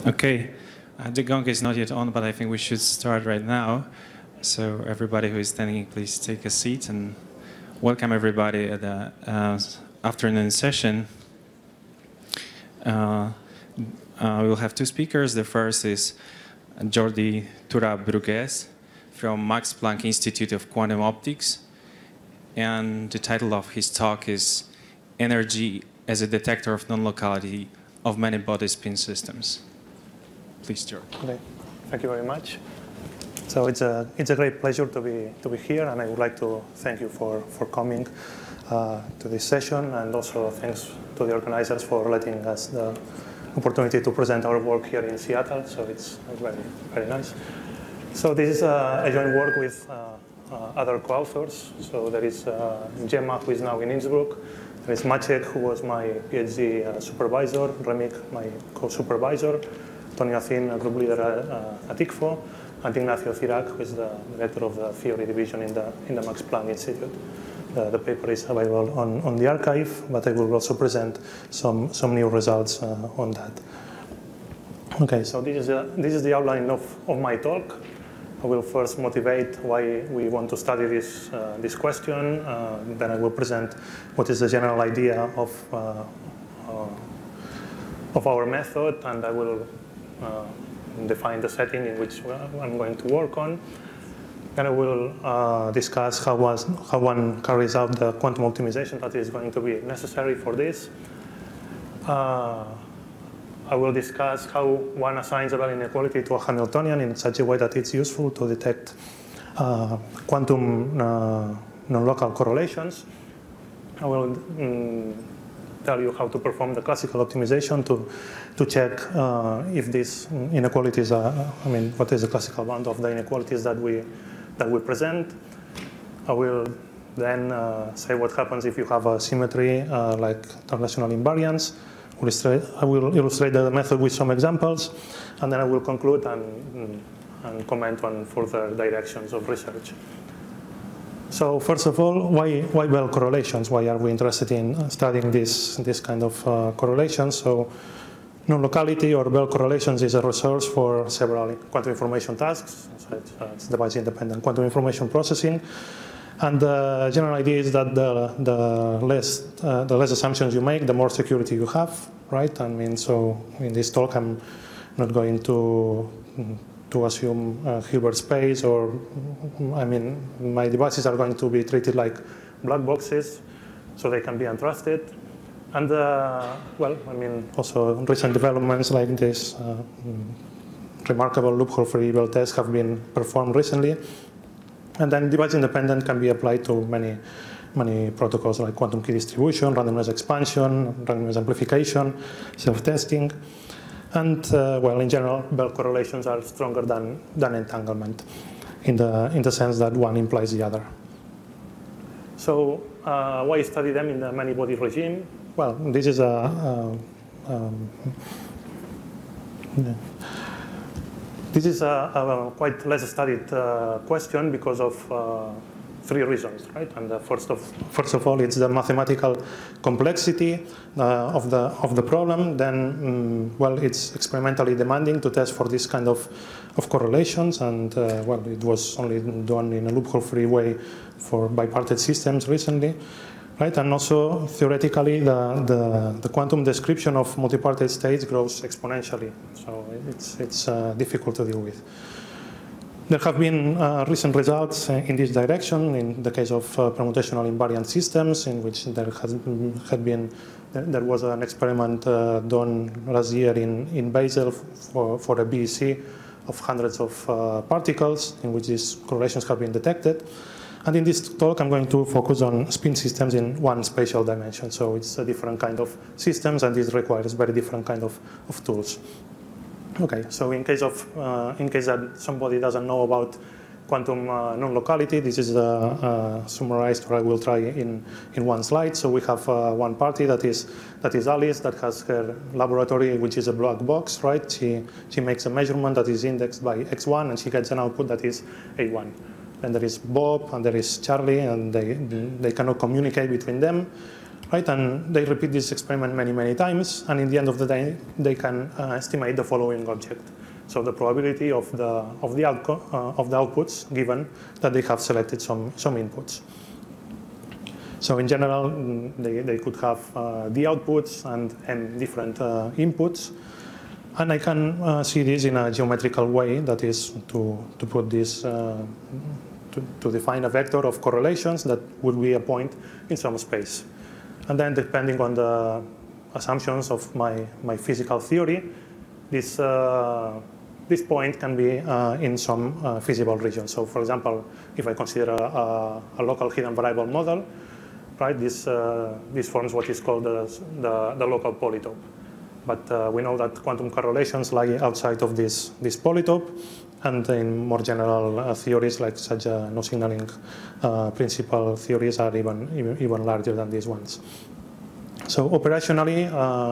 Okay, the gong is not yet on, but I think we should start right now. So everybody who is standing, please take a seat, and welcome everybody at the afternoon session. We'll have two speakers. The first is Jordi Tura Brugués from Max Planck Institute of Quantum Optics. And the title of his talk is Energy as a Detector of Non-Locality of Many Body Spin Systems. Please, Jordi. Okay. Thank you very much. So it's a great pleasure to be here, and I would like to thank you for coming to this session, and also thanks to the organizers for letting us the opportunity to present our work here in Seattle. So it's very, very nice. So this is a joint work with other co-authors. So there is Gemma, who is now in Innsbruck. There is Maciek, who was my PhD supervisor, Remik, my co-supervisor, Tony Acin, a group leader at ICFO, and Ignacio Cirac, who is the director of the theory division in the Max Planck Institute. The paper is available on the archive, but I will also present some new results on that. Okay, so this is the outline of my talk. I will first motivate why we want to study this question. Then I will present what is the general idea of our method, and I will define the setting in which I'm going to work on. Then I will discuss how one carries out the quantum optimization that is going to be necessary for this. I will discuss how one assigns a value inequality to a Hamiltonian in such a way that it's useful to detect quantum non-local correlations. I will tell you how to perform the classical optimization to check if these inequalities are, what is the classical bound of the inequalities that we present. I will then say what happens if you have a symmetry like translational invariance. I will illustrate the method with some examples, and then I will conclude and comment on further directions of research. So first of all, why Bell correlations? Why are we interested in studying this kind of correlations? So non-locality or Bell correlations is a resource for several quantum information tasks. So it's device-independent quantum information processing. And the general idea is that the less assumptions you make, the more security you have, right? So in this talk, I'm not going to assume Hilbert space, or my devices are going to be treated like black boxes, so they can be untrusted. And also recent developments like this remarkable loophole-free Bell test have been performed recently. And then device independent can be applied to many protocols like quantum key distribution, randomness expansion, randomness amplification, self-testing. And in general, Bell correlations are stronger than entanglement in the sense that one implies the other. So why study them in the many-body regime? Well, this is This is a quite less studied question because of three reasons, right? And first of all, it's the mathematical complexity of the problem. Then, it's experimentally demanding to test for this kind of correlations, and it was only done in a loophole-free way for bipartite systems recently. Right, and also theoretically, the quantum description of multipartite states grows exponentially, so it's difficult to deal with. There have been recent results in this direction in the case of permutational invariant systems, in which there was an experiment done last year in Basel for a BEC of hundreds of particles, in which these correlations have been detected. And in this talk, I'm going to focus on spin systems in one spatial dimension. So it's a different kind of systems, and this requires very different kind of tools. Okay, so in case that somebody doesn't know about quantum non-locality, this is summarized, or I will try in one slide. So we have one party that is Alice, that has her laboratory, which is a black box, right? She makes a measurement that is indexed by x1, and she gets an output that is a1. And there is Bob and there is Charlie, and they cannot communicate between them. right? And they repeat this experiment many, many times, and in the end of the day, they can estimate the following object. So the probability of the outputs given that they have selected some inputs. So in general, they could have the outputs and m different inputs. And I can see this in a geometrical way, that is to put this, to define a vector of correlations that would be a point in some space. And then depending on the assumptions of my physical theory, this point can be in some feasible region. So for example, if I consider a local hidden variable model, right, this forms what is called the local polytope. But we know that quantum correlations lie outside of this polytope, and in more general theories like such no signaling principal theories are even larger than these ones. So operationally,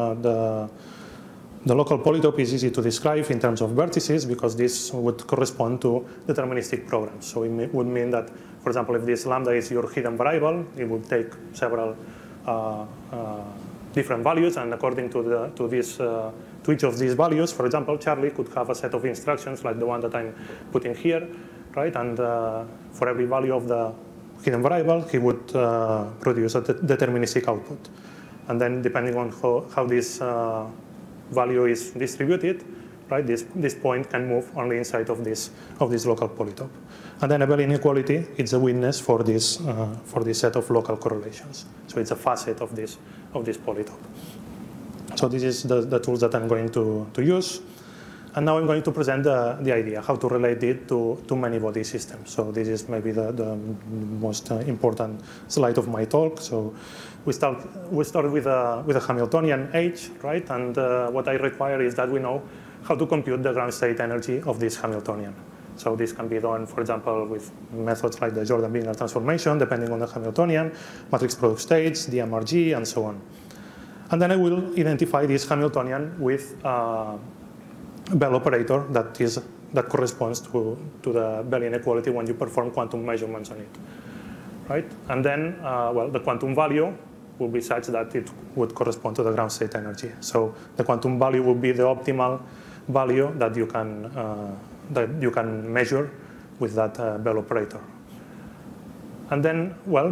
the local polytope is easy to describe in terms of vertices, because this would correspond to deterministic programs. So it would mean that, for example, if this lambda is your hidden variable, it would take several different values, and according to each of these values, for example, Charlie could have a set of instructions like the one that I'm putting here, right? And for every value of the hidden variable, he would produce a deterministic output. And then depending on how this value is distributed, right, this point can move only inside of this local polytope. And then a Bell inequality, it's a witness for this set of local correlations. So it's a facet of this polytope. So this is the tools that I'm going to use. And now I'm going to present the idea, how to relate it to many-body systems. So this is maybe the most important slide of my talk. So we start with a Hamiltonian H, right? And what I require is that we know how to compute the ground state energy of this Hamiltonian. So this can be done, for example, with methods like the Jordan-Wigner transformation, depending on the Hamiltonian, matrix product states, DMRG, and so on. And then I will identify this Hamiltonian with Bell operator that corresponds to the Bell inequality when you perform quantum measurements on it, right? And then, well, the quantum value will be such that it would correspond to the ground state energy. So the quantum value will be the optimal value that you can measure with that Bell operator. And then, well,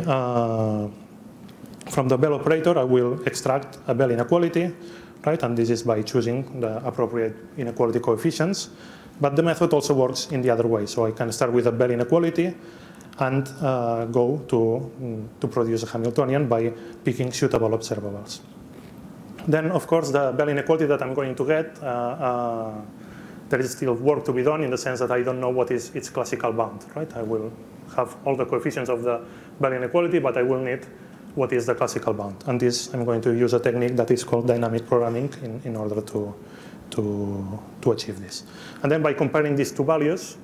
from the Bell operator, I will extract a Bell inequality, right? And this is by choosing the appropriate inequality coefficients. But the method also works in the other way. So I can start with a Bell inequality and go to produce a Hamiltonian by picking suitable observables. Then, of course, the Bell inequality that I'm going to get, there is still work to be done in the sense that I don't know what is its classical bound, right? I will have all the coefficients of the Bell inequality, but I will need what is the classical bound. And this, I'm going to use a technique that is called dynamic programming in order to achieve this. And then by comparing these two values,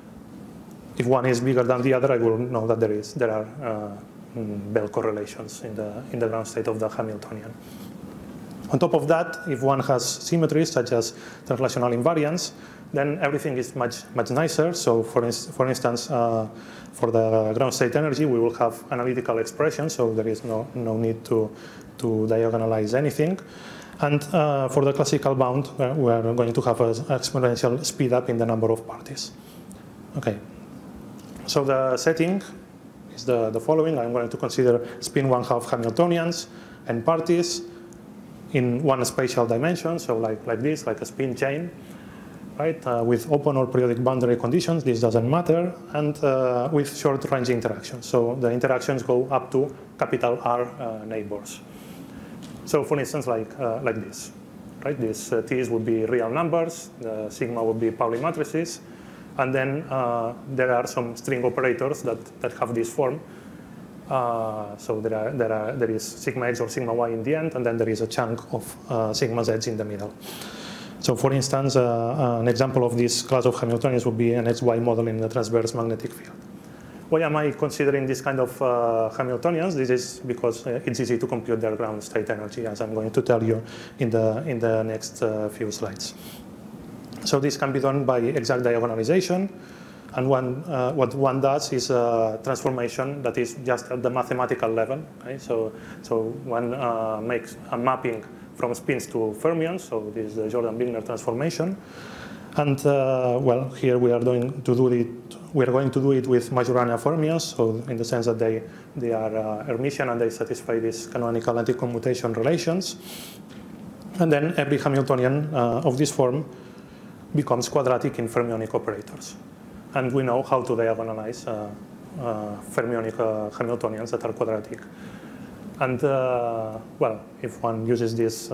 if one is bigger than the other, I will know that there are Bell correlations in the ground state of the Hamiltonian. On top of that, if one has symmetries such as translational invariance, then everything is much nicer. So for instance, for the ground state energy, we will have analytical expressions, so there is no need to diagonalize anything. And for the classical bound, we are going to have an exponential speed up in the number of parties. Okay. So the setting is the following. I'm going to consider spin 1/2 Hamiltonians and parties in one spatial dimension, so like this, like a spin chain, right? With open or periodic boundary conditions, this doesn't matter, and with short range interactions. So the interactions go up to capital R neighbors. So for instance, like this, right? These T's would be real numbers, the sigma would be Pauli matrices, and then there are some string operators that have this form. So there is sigma x or sigma y in the end, and then there is a chunk of sigma z in the middle. So for instance, an example of this class of Hamiltonians would be an XY model in the transverse magnetic field. Why am I considering this kind of Hamiltonians? This is because it's easy to compute their ground state energy, as I'm going to tell you in the next few slides. So this can be done by exact diagonalization. And what one does is a transformation that is just at the mathematical level. Okay? So one makes a mapping from spins to fermions. So this is the Jordan-Wigner transformation. And well, here we are going to do it. We are going to do it with Majorana fermions. So in the sense that they are Hermitian and they satisfy these canonical anti-commutation relations. And then every Hamiltonian of this form becomes quadratic in fermionic operators. And we know how to diagonalize fermionic Hamiltonians that are quadratic. And well, if one uses these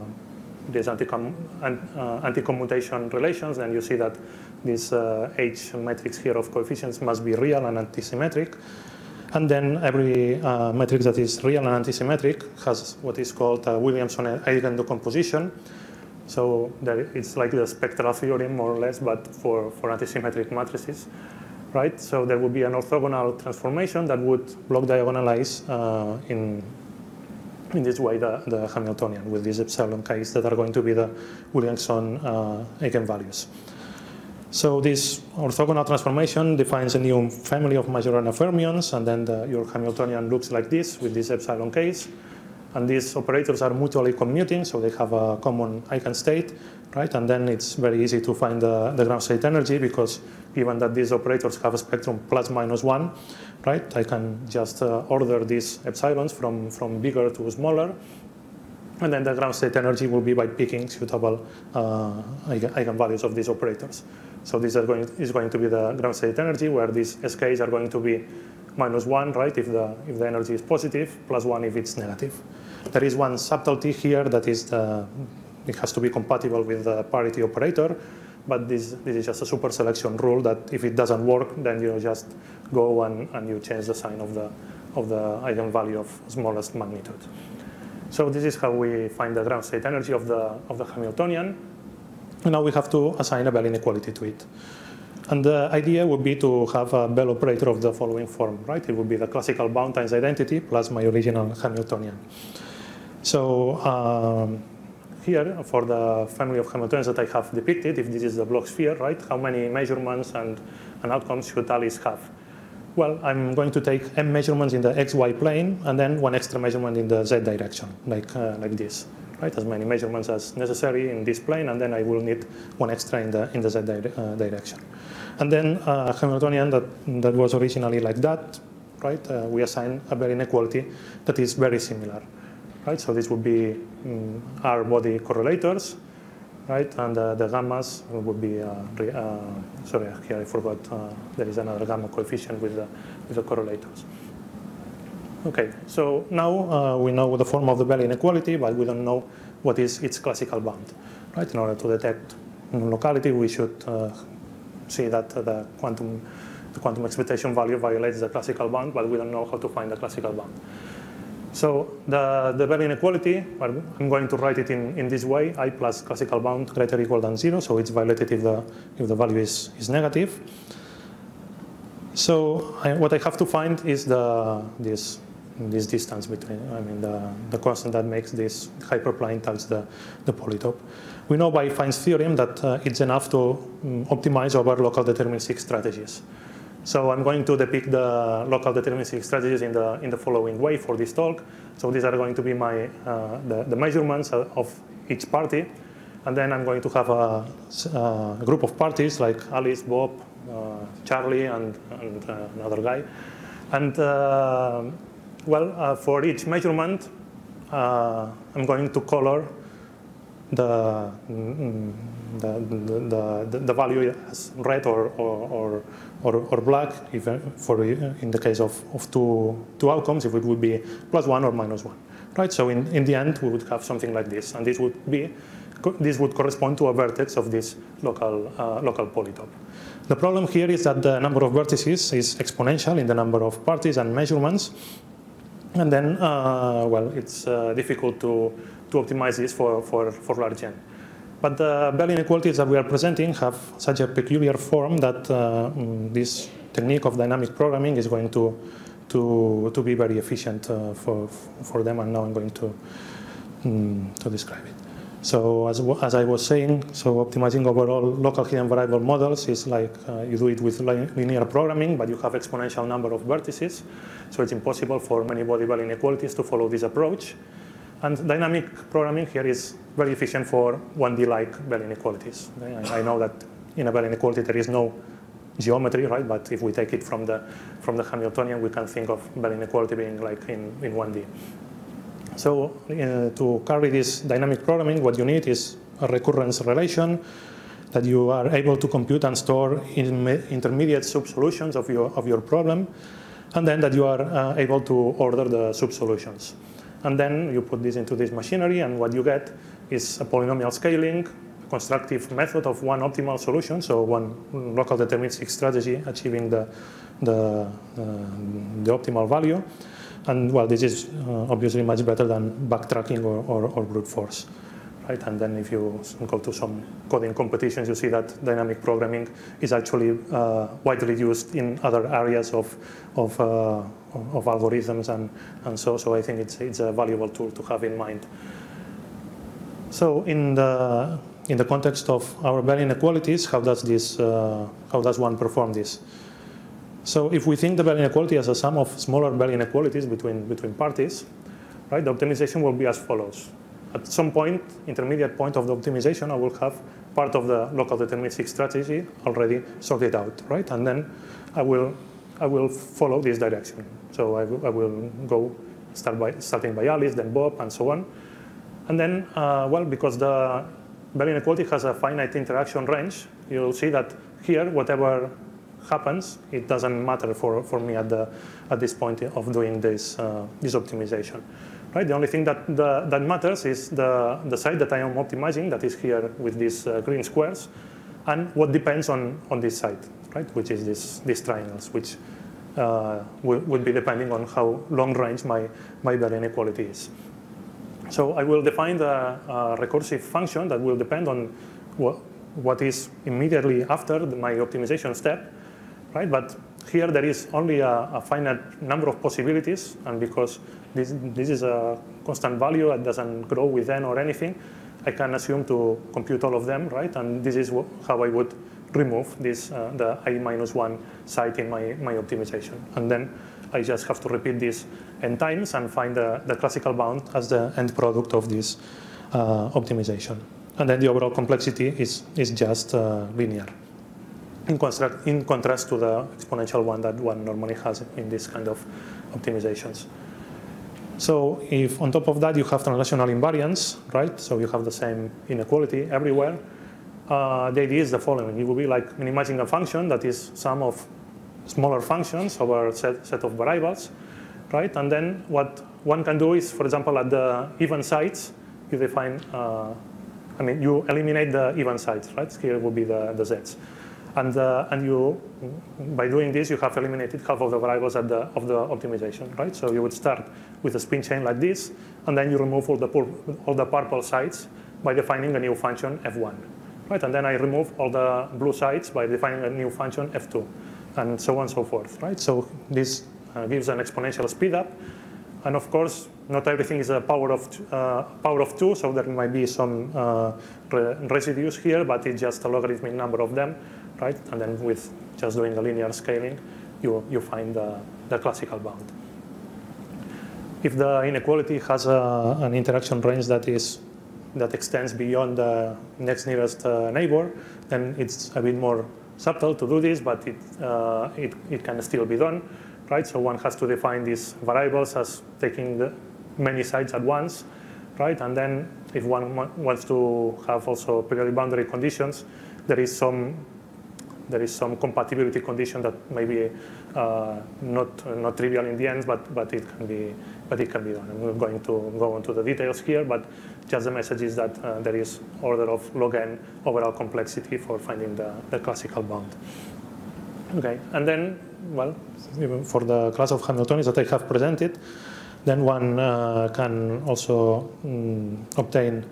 anti-commutation relations, then you see that this H matrix here of coefficients must be real and antisymmetric. And then every matrix that is real and antisymmetric has what is called a Williamson eigendecomposition. So it's like the spectral theorem, more or less, but for antisymmetric matrices, right? So there would be an orthogonal transformation that would block diagonalize in this way the Hamiltonian with these epsilon k's that are going to be the Williamson eigenvalues. So this orthogonal transformation defines a new family of Majorana fermions, and then your Hamiltonian looks like this with these epsilon k's. And these operators are mutually commuting, so they have a common eigenstate, right? And then it's very easy to find the ground state energy, because given that these operators have a spectrum plus minus 1, right? I can just order these epsilons from bigger to smaller. And then the ground state energy will be by picking suitable eigenvalues of these operators. So this is going to be the ground state energy, where these SKs are going to be minus 1, right, if the energy is positive, plus 1 if it's negative. There is one subtlety here, that is it has to be compatible with the parity operator, but this is just a super selection rule that if it doesn't work, then you just go and you change the sign of the eigenvalue of smallest magnitude. So this is how we find the ground state energy of the Hamiltonian. And now we have to assign a Bell inequality to it. And the idea would be to have a Bell operator of the following form, right? It would be the classical bound times identity plus my original Hamiltonian. So here, for the family of Hamiltonians that I have depicted, if this is the Bloch sphere, right, how many measurements and outcomes should Alice have? Well, I'm going to take m measurements in the xy plane, and then one extra measurement in the z direction, like this. Right, as many measurements as necessary in this plane, and then I will need one extra in the z direction. And then Hamiltonian that was originally like that, right? We assign a Bell inequality that is very similar, right? So this would be R body correlators, right? And the gammas would be sorry, here I forgot. There is another gamma coefficient with the correlators. Okay, so now we know the form of the Bell inequality, but we don't know what is its classical bound. Right? In order to detect nonlocality, we should see that the quantum expectation value violates the classical bound, but we don't know how to find the classical bound. So the Bell inequality, well, I'm going to write it in this way: I plus classical bound greater or equal than 0. So it's violated if the value is negative. So what I have to find is this distance between, the constant that makes this hyperplane touch the polytope. We know by Fine's theorem that it's enough to optimize over local deterministic strategies. So I'm going to depict the local deterministic strategies in the following way for this talk. So these are going to be my the measurements of each party, and then I'm going to have a group of parties like Alice, Bob, Charlie, and another guy, and for each measurement, I'm going to color the value as red or black, in the case of two outcomes, if it would be +1 or -1, right? So in the end, we would have something like this, and this would correspond to a vertex of this local polytope. The problem here is that the number of vertices is exponential in the number of parties and measurements. And then, it's difficult to optimize this for large n. But the Bell inequalities that we are presenting have such a peculiar form that this technique of dynamic programming is going to be very efficient for them. And now I'm going to describe it. So as I was saying, so optimizing overall local hidden variable models is like you do it with linear programming, but you have exponential number of vertices. So it's impossible for many body-Bell inequalities to follow this approach. And dynamic programming here is very efficient for 1D-like Bell inequalities. I know that in a Bell inequality there is no geometry, right? But if we take it from the Hamiltonian, we can think of Bell inequality being like in 1D. So to carry this dynamic programming, what you need is a recurrence relation that you are able to compute and store in intermediate sub-solutions of your problem, and then that you are able to order the sub-solutions. And then you put this into this machinery, and what you get is a polynomial scaling, constructive method of one optimal solution, so one local deterministic strategy achieving the optimal value. And well, this is obviously much better than backtracking or brute force, right? And then if you go to some coding competitions, you see that dynamic programming is actually widely used in other areas of algorithms and so I think it's a valuable tool to have in mind. So in the context of our Bell inequalities, how does one perform this? So if we think the Bell inequality as a sum of smaller Bell inequalities between parties, right, the optimization will be as follows. At some point, intermediate point of the optimization, I will have part of the local deterministic strategy already sorted out, right? And then I will follow this direction. So I will go starting by Alice, then Bob, and so on. And then, well, because the Bell inequality has a finite interaction range, you'll see that here, whatever happens, it doesn't matter for me at this point of doing this optimization. Right? The only thing that matters is the site that I am optimizing, that is here with these green squares, and what depends on this site, right? Which is these triangles, which would be depending on how long range my Bell inequality is. So I will define the recursive function that will depend on what is immediately after my optimization step. Right? But here there is only a finite number of possibilities, and because this is a constant value that doesn't grow with n or anything, I can assume to compute all of them, right? And this is how I would remove this the i-1 site in my optimization. And then I just have to repeat this n times and find the classical bound as the end product of this optimization. And then the overall complexity is just linear. In contrast to the exponential one that one normally has in this kind of optimizations. So if on top of that you have translational invariance, right? So you have the same inequality everywhere. The idea is the following. It will be like minimizing a function that is sum of smaller functions over a set of variables, right? And then what one can do is, for example, at the even sites, you define, you eliminate the even sites, right? Here will be the z's. And you, by doing this, you have eliminated half of the variables of the optimization, right? So you would start with a spin chain like this, and then you remove all the purple sides by defining a new function f1, right? And then I remove all the blue sides by defining a new function f2, and so on and so forth, right? So this gives an exponential speedup, and of course, not everything is a power of 2, so there might be some residues here, but it's just a logarithmic number of them. Right? And then with just doing a linear scaling, you find the classical bound. If the inequality has an interaction range that extends beyond the next nearest neighbor, then it's a bit more subtle to do this, but it can still be done. Right? So one has to define these variables as taking the many sides at once, right? And then if one wants to have also periodic boundary conditions, there is some compatibility condition that may be not trivial in the end, but it can be done. I'm not going to go into the details here, but just the message is that there is order of log n overall complexity for finding the classical bound. Okay, and then, well, for the class of Hamiltonians that I have presented, then one can also obtain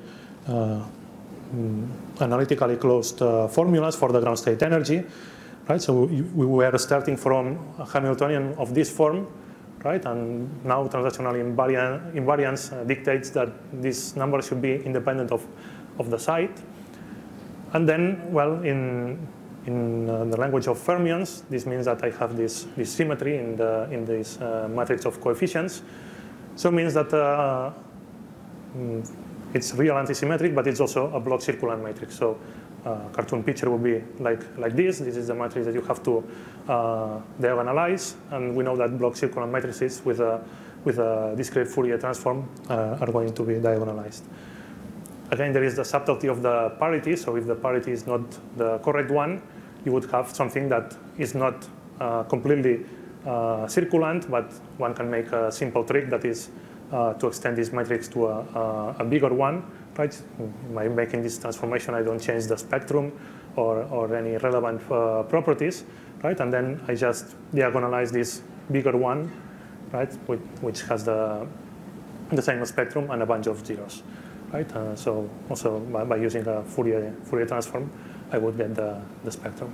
analytically closed formulas for the ground state energy, right? So we were starting from a Hamiltonian of this form, right? And now translational invariance dictates that this number should be independent of the site. And then, well, in the language of fermions, this means that I have this symmetry in this matrix of coefficients. So it means that it's real antisymmetric, but it's also a block circulant matrix. So cartoon picture will be like this. This is the matrix that you have to diagonalize, and we know that block circulant matrices with a discrete Fourier transform are going to be diagonalized. Again, there is the subtlety of the parity. So if the parity is not the correct one, you would have something that is not completely circulant, but one can make a simple trick that is to extend this matrix to a bigger one, right? By making this transformation, I don't change the spectrum or any relevant properties, right? And then I just diagonalize this bigger one, right, which has the same spectrum and a bunch of zeros, right? So also by using a Fourier transform, I would get the spectrum.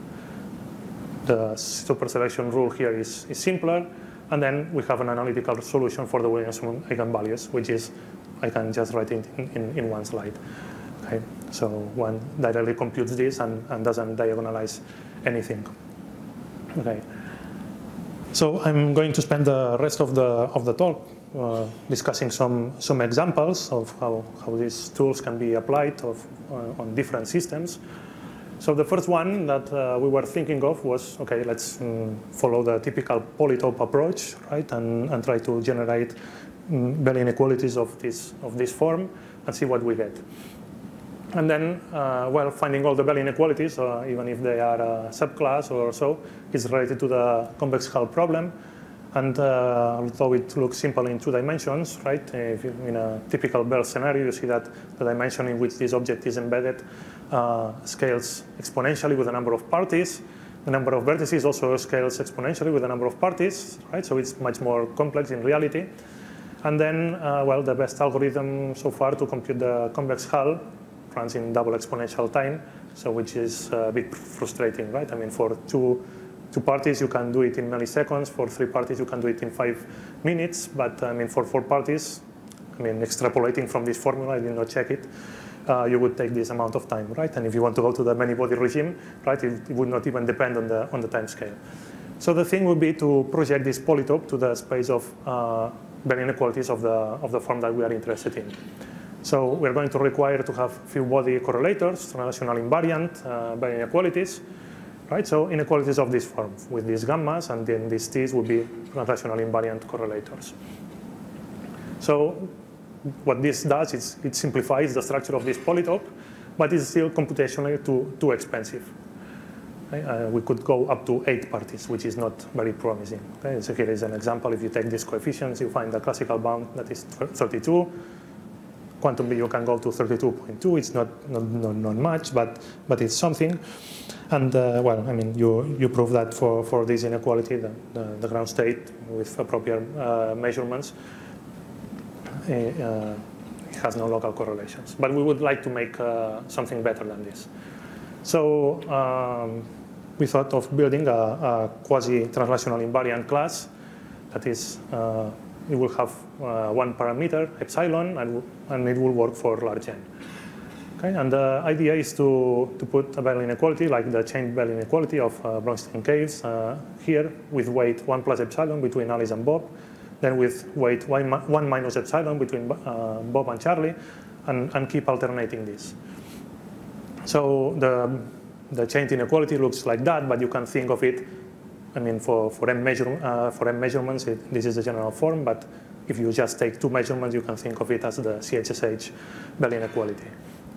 The super selection rule here is simpler, and then we have an analytical solution for the Williamson eigenvalues, which is I can just write it in one slide. Okay, so one directly computes this and doesn't diagonalize anything. Okay, so I'm going to spend the rest of the talk discussing some examples of how these tools can be applied on different systems. So the first one that we were thinking of was, okay, let's follow the typical polytope approach, right, and try to generate Bell inequalities of this form and see what we get. And then, well, finding all the Bell inequalities, even if they are a subclass or so, is related to the convex hull problem. And although it looks simple in 2 dimensions, right, if in a typical Bell scenario, you see that the dimension in which this object is embedded scales exponentially with the number of parties. The number of vertices also scales exponentially with the number of parties, right? So it's much more complex in reality. And then, well, the best algorithm so far to compute the convex hull runs in double exponential time, so which is a bit frustrating, right? I mean, for two parties, you can do it in milliseconds. For 3 parties, you can do it in 5 minutes. But I mean, for 4 parties, I mean, extrapolating from this formula, I did not check it, you would take this amount of time, right? And if you want to go to the many-body regime, right, it would not even depend on the time scale. So the thing would be to project this polytope to the space of Bell inequalities of the form that we are interested in. So we're going to require to have few body correlators, translational invariant Bell inequalities, right? So inequalities of this form with these gammas, and then these t's would be translational invariant correlators. So what this does is it simplifies the structure of this polytope, but it's still computationally too expensive. Okay? We could go up to 8 parties, which is not very promising. Okay? So here is an example. If you take these coefficients, you find the classical bound that is 32. Quantum B, you can go to 32.2. It's not much, but it's something. And well, I mean, you prove that for this inequality, the ground state with appropriate measurements, it has no local correlations. But we would like to make something better than this. So we thought of building a quasi-translational invariant class that is, it will have 1 parameter, epsilon, and it will work for large n. Okay? And the idea is to put a Bell inequality, like the chain Bell inequality of Bronstein caves here, with weight 1 plus epsilon between Alice and Bob, then with weight 1 minus epsilon between Bob and Charlie, and keep alternating this. So the chain inequality looks like that, but you can think of it, I mean, for m measurements, this is the general form, but if you just take 2 measurements, you can think of it as the CHSH Bell inequality.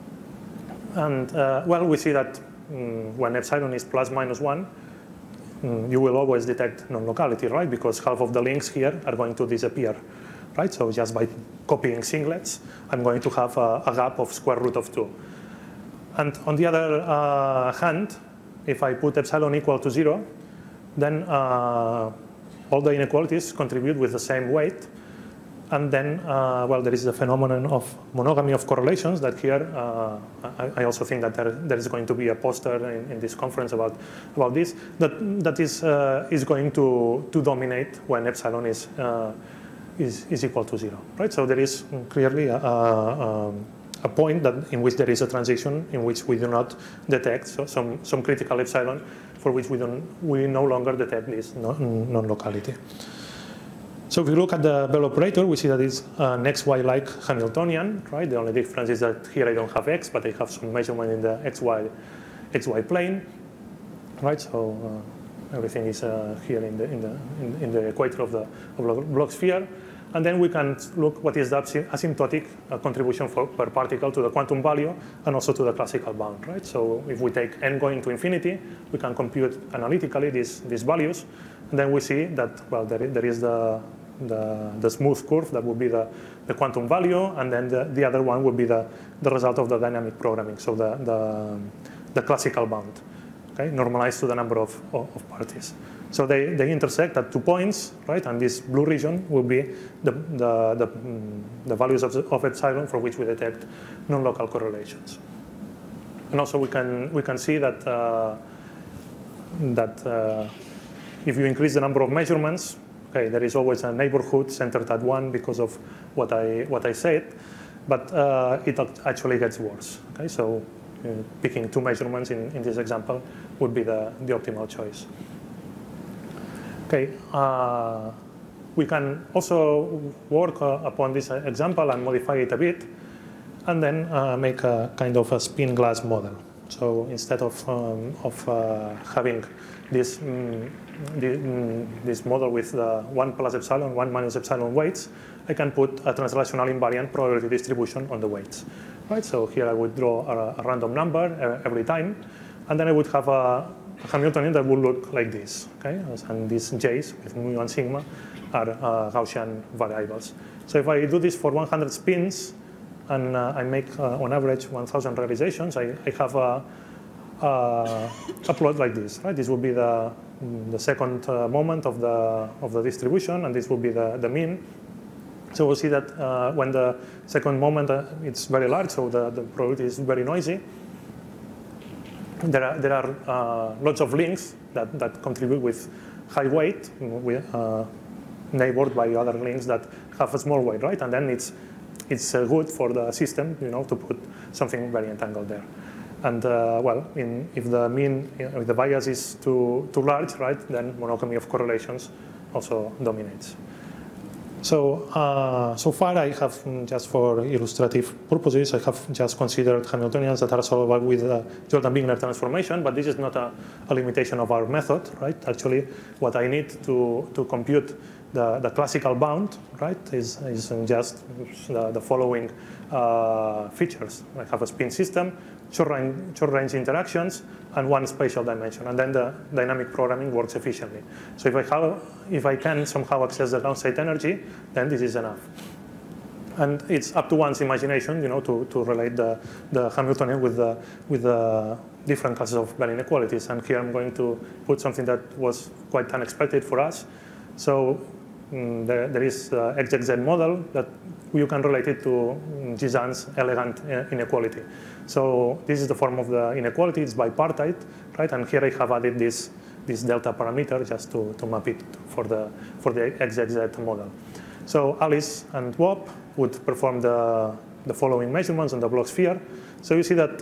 And well, we see that when epsilon is plus minus 1, you will always detect non-locality, right? Because half of the links here are going to disappear, right? So just by copying singlets, I'm going to have a gap of square root of 2. And on the other hand, if I put epsilon equal to 0, then all the inequalities contribute with the same weight. And then, well, there is the phenomenon of monogamy of correlations that here, I also think that there is going to be a poster in this conference about this, that is going to dominate when epsilon is equal to 0, right? So there is clearly a point in which there is a transition in which we do not detect some critical epsilon for which we no longer detect this non-locality. So if we look at the Bell operator, we see that it's an xy-like Hamiltonian, right? The only difference is that here I don't have x, but I have some measurement in the xy plane, right? So everything is here in the equator of the Bloch sphere. And then we can look what is the asymptotic contribution per particle to the quantum value and also to the classical bound, right? So if we take n going to infinity, we can compute analytically these values. And then we see that, well, there is the smooth curve that would be the quantum value, and then the other one would be the result of the dynamic programming, so the classical bound, okay, normalized to the number of parties. So they intersect at 2 points, right? And this blue region will be the values of epsilon for which we detect non-local correlations. And also we can see that if you increase the number of measurements, okay, there is always a neighborhood centered at 1 because of what I said, but it actually gets worse. Okay, so picking 2 measurements in this example would be the optimal choice. Okay, we can also work upon this example and modify it a bit, and then make a kind of a spin glass model. So instead of having this model with the 1 plus epsilon, 1 minus epsilon weights, I can put a translational invariant probability distribution on the weights. Right? So here I would draw a random number every time, and then I would have a Hamiltonian that would look like this. Okay? And these j's with mu and sigma are Gaussian variables. So if I do this for 100 spins, and I make on average 1,000 realizations, I have a plot like this. Right? This will be the second moment of the distribution, and this will be the mean. So we'll see that when the second moment it's very large, so the probability is very noisy. There are lots of links that contribute with high weight, neighbored by other links that have a small weight, right? And then it's good for the system, to put something very entangled there. And well, if the mean, if the bias is too large, right, then monogamy of correlations also dominates. So so far I have, just for illustrative purposes, I have just considered Hamiltonians that are solvable with the Jordan-Wigner transformation, but this is not a limitation of our method, right? Actually, what I need to compute the classical bound, right, is just the following features. I have a spin system, short-range interactions, and 1 spatial dimension, and then the dynamic programming works efficiently. So if I can somehow access the ground state energy, then this is enough. And it's up to one's imagination, to relate the Hamiltonian with the different classes of Bell inequalities. And here I'm going to put something that was quite unexpected for us. So there is the XXZ model that you can relate it to Gisan's elegant inequality. So this is the form of the inequality. It's bipartite, right? And here I have added this delta parameter just to map it for the XXZ model. So Alice and Bob would perform the following measurements on the Bloch sphere. So you see that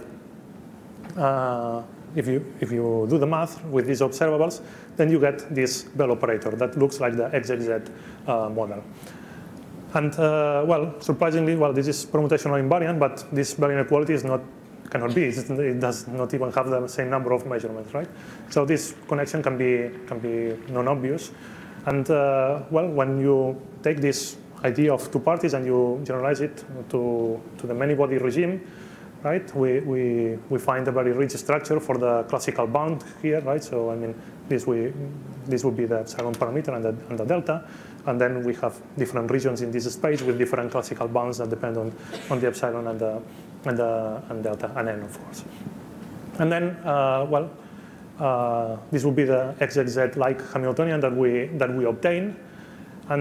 if you do the math with these observables, then you get this Bell operator that looks like the XXZ model. And well, surprisingly, this is permutational invariant, but this Bell inequality cannot be. It does not even have the same number of measurements, right? So this connection can be non-obvious. And well, when you take this idea of 2 parties and you generalize it to the many-body regime, right? We find a very rich structure for the classical bound here, right? So I mean, this would be the epsilon parameter and the delta, and then we have different regions in this space with different classical bounds that depend on the epsilon and delta and n, of course. And then well, this would be the XXZ-like Hamiltonian that we obtain, and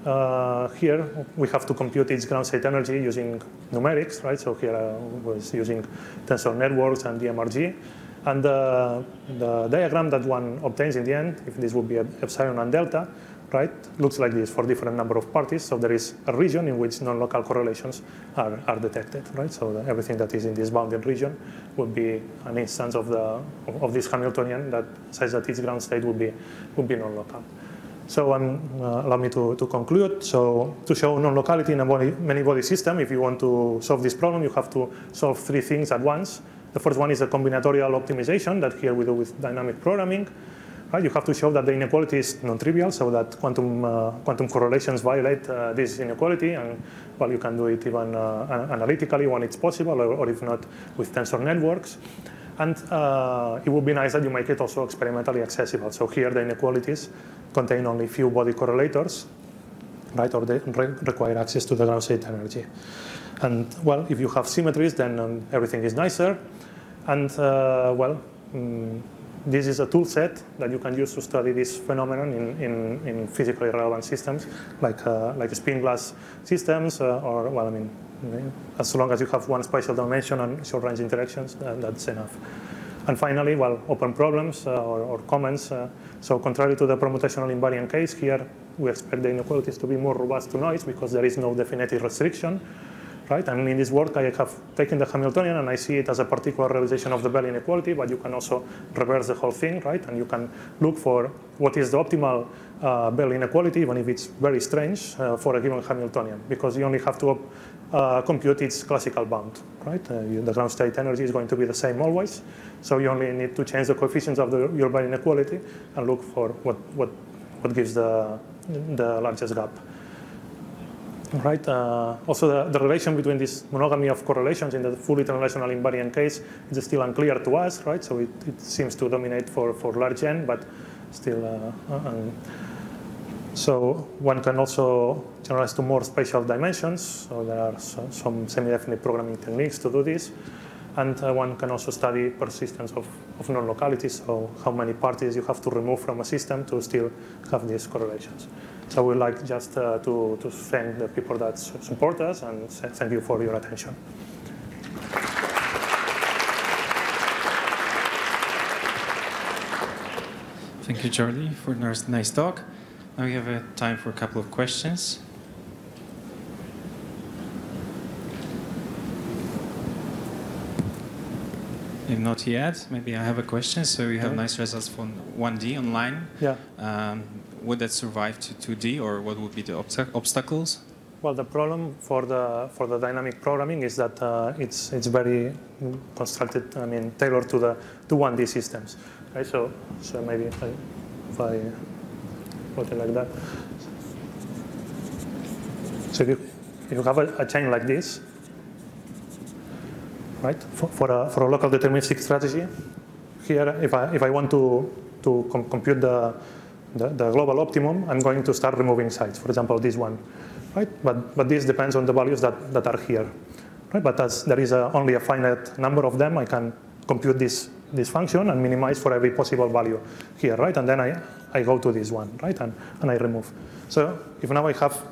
here we have to compute its ground state energy using numerics, right? So here I was using tensor networks and DMRG. And the diagram that one obtains in the end, if this would be epsilon and delta, right, looks like this for different number of parties. So there is a region in which non-local correlations are detected, right? So everything that is in this bounded region would be an instance of this Hamiltonian that says that its ground state would be non-local. So allow me to conclude. So to show non-locality in a many-body system, if you want to solve this problem, you have to solve three things at once. The first one is a combinatorial optimization that here we do with dynamic programming. Right? You have to show that the inequality is non-trivial, so that quantum correlations violate this inequality, and well, you can do it even analytically when it's possible, or if not, with tensor networks. And it would be nice that you make it also experimentally accessible. So here the inequalities contain only few body correlators, right? Or they require access to the ground state energy. And well, if you have symmetries, then everything is nicer. And this is a tool set that you can use to study this phenomenon in physically relevant systems, like spin glass systems, or well, I mean, as long as you have one spatial dimension and short range interactions, that's enough. And finally, well, open problems or comments. So contrary to the permutational invariant case, here we expect the inequalities to be more robust to noise because there is no definitive restriction. Right? And in this work, I have taken the Hamiltonian, and I see it as a particular realization of the Bell inequality, but you can also reverse the whole thing, right? And you can look for what is the optimal Bell inequality, even if it's very strange, for a given Hamiltonian, because you only have to compute its classical bound, right? The ground state energy is going to be the same always, so you only need to change the coefficients of your Bell inequality and look for what gives the largest gap. Right. Also, the relation between this monogamy of correlations in the fully translational invariant case is still unclear to us, right? So it seems to dominate for large n, but still. So one can also generalize to more spatial dimensions. So there are some semi-definite programming techniques to do this. And one can also study persistence of non-locality, so how many parties you have to remove from a system to still have these correlations. So we'd like just to thank the people that support us and thank you for your attention. Thank you, Jordi, for a nice talk. Now we have time for a couple of questions. If not yet, maybe I have a question. So you have nice results from 1D online. Yeah. Would that survive to 2D, or what would be the obstacles? Well, the problem for the dynamic programming is that it's very constructed. I mean, tailored to 1D systems. Right. So maybe if I put it like that. So if you have a chain like this, right, for a local deterministic strategy, here if I want to compute the global optimum, I'm going to start removing sites. For example, this one, right? But this depends on the values that are here, right? But as there is only a finite number of them, I can compute this function and minimize for every possible value here, right? And then I go to this one, right? And I remove. So if now I have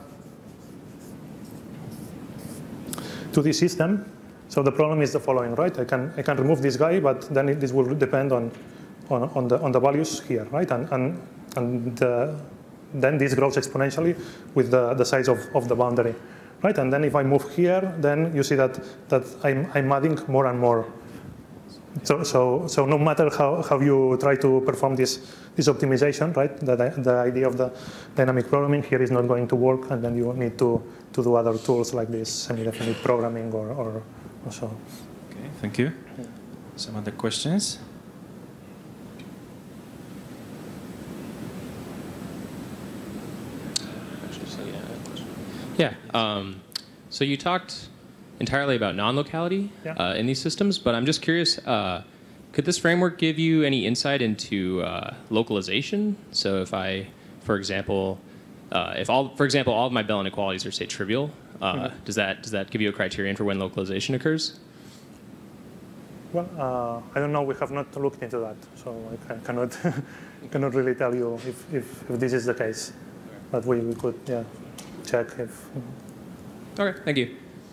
2D system, so the problem is the following, right? I can remove this guy, but then this will depend on the values here, right? And then this grows exponentially with the size of the boundary, right? And then if I move here, then you see that I'm adding more and more. So no matter how you try to perform this optimization, right? The idea of the dynamic programming here is not going to work, and then you need to do other tools like this semi-definite programming or so. Okay, thank you. Yeah. Some other questions? Yeah. So you talked entirely about non-locality in these systems, but I'm just curious, could this framework give you any insight into localization? So if I, for example, all of my Bell inequalities are, say, trivial, does that give you a criterion for when localization occurs? Well, I don't know. We have not looked into that, so I cannot really tell you if this is the case. But we could, yeah. check if. Okay, thank you.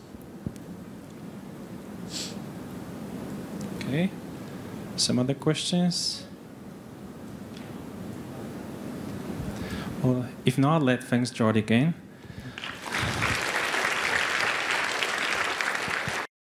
Okay. Some other questions? Well, if not, thanks Jordi again.